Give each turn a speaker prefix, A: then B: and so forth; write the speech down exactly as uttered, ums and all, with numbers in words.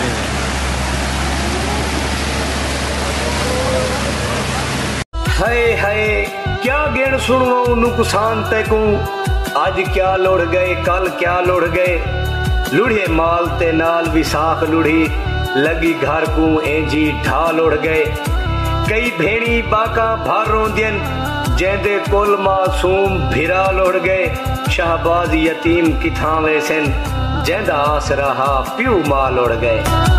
A: हाय हाय क्या गेण सुनवाऊं नुकसान तैकू, आज क्या लोड़ गए कल क्या लोड़ गए। लुढ़े माल ते नाल विसाख लुढ़ी, लगी घर को एंजी ढा लोड़ गए। कई भेड़ी बाका भार रोंदियन, जेंदे कोल मासूम भिरा लोड़ गए। शाहबाज यतीम किथां वैसन, जेंदा आसरा हा प्यू मां लोड़ गए।